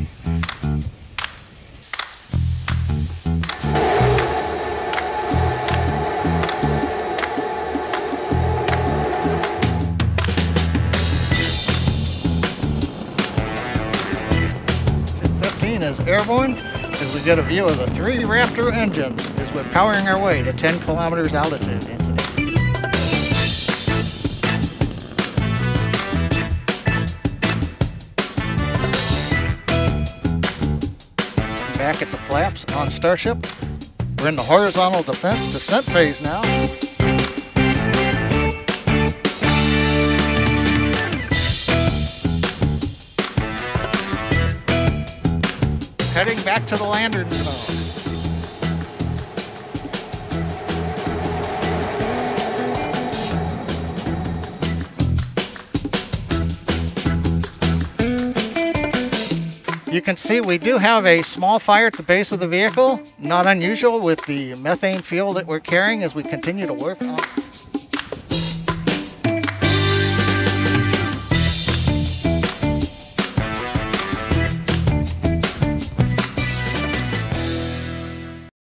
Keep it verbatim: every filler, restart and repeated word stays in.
Is airborne as we get a view of the three Raptor engines as we're powering our way to ten kilometers altitude. Back at the flaps on Starship. We're in the horizontal defense descent phase now. Heading back to the landing zone. You can see we do have a small fire at the base of the vehicle, not unusual with the methane fuel that we're carrying as we continue to work on